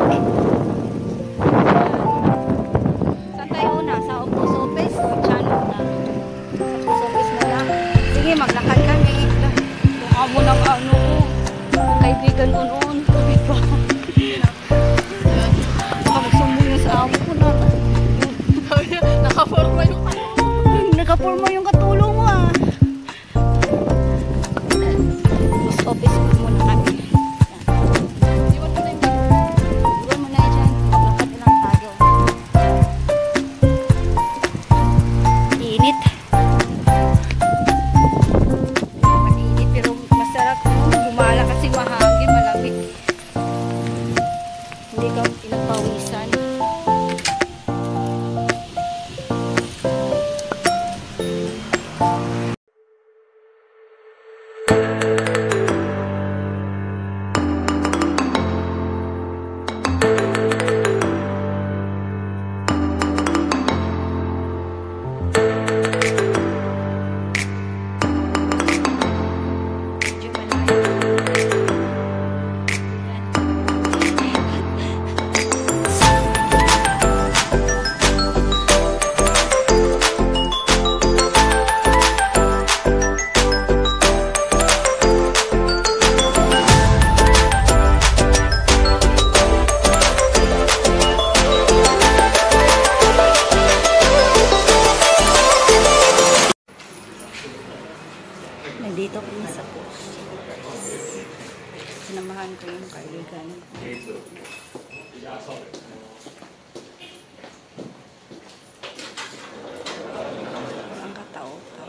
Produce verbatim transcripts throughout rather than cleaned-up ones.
Saan tayo una? Sa Opus Office? Channel na. Opus Office na lang. Sige, maglakad kami. Baka mo ng ano ko. Kaibigan ko noon. Diba? Baka magsumbong yung sa amo ko na. Nakaporma yung katulong. Nakaporma yung katulong mo ah. Opus Office muna kami. Iwan mo na yun. Iwan mo na yun dyan. Maglakad na lang tayo. Init. Mainit pero masarap. Gumala kasi mahangin, malamig. Hindi ka pinagpawisan. Nandito kami sa post. Sinamahan ko yung kaibigan. Ang katao.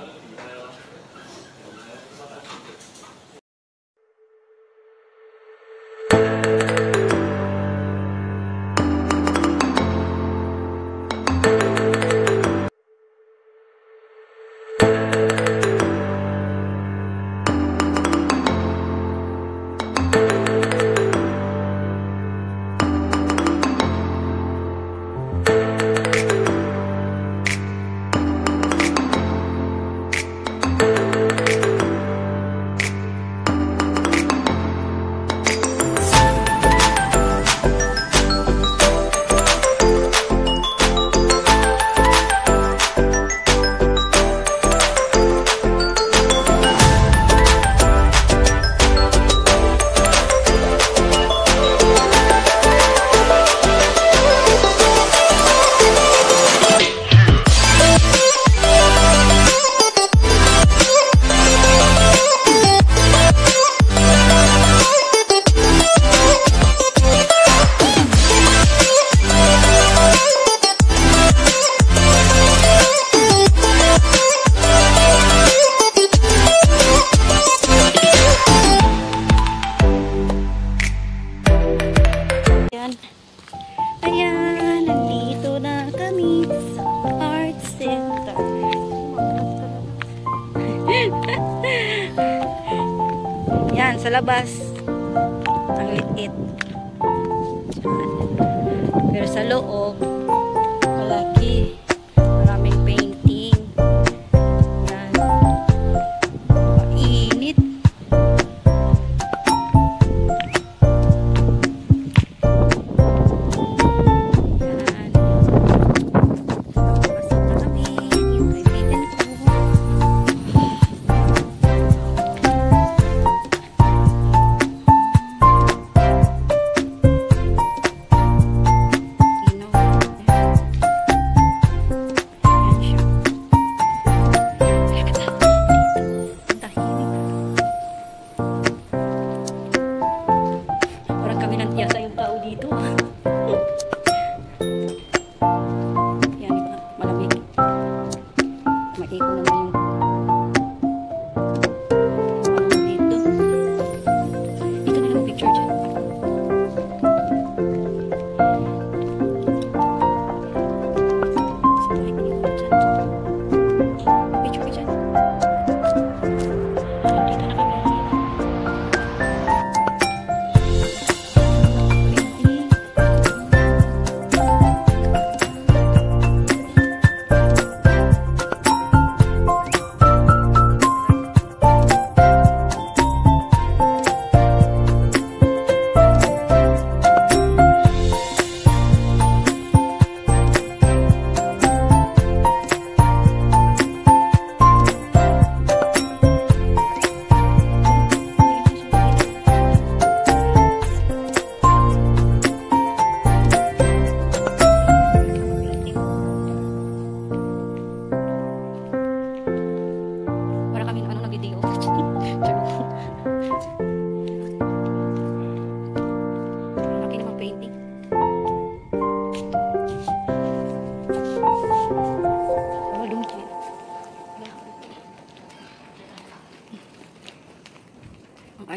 Ayan, nandito na kami sa Art Center. Yan, sa labas. Ang liit. Pero sa loob, malaki. Maraming painting. Yan. Mainit. You know.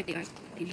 Ate Art. Dili.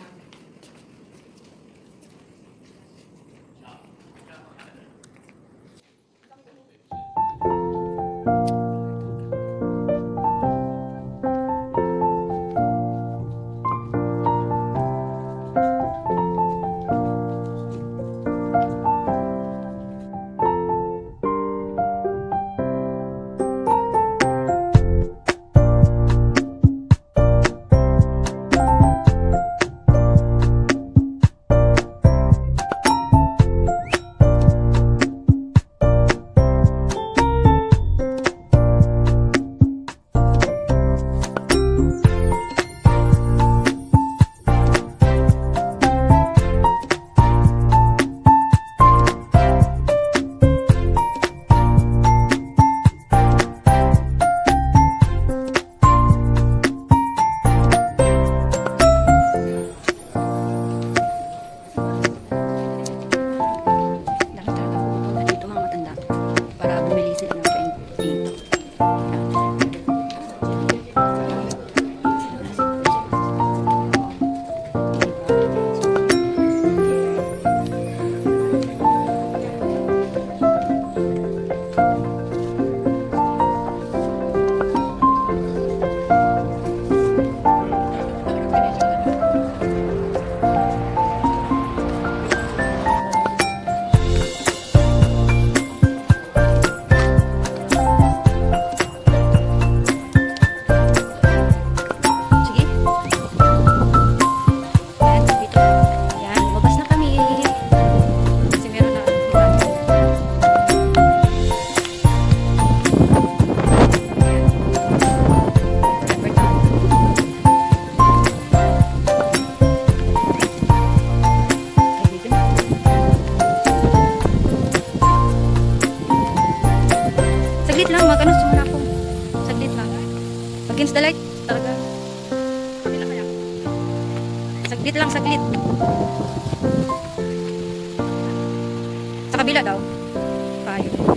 Saglit lang, mag-ano sumuna ako. Saglit lang. Against the light, talaga. Saglit lang, saglit. Sa kabila daw. Kayo.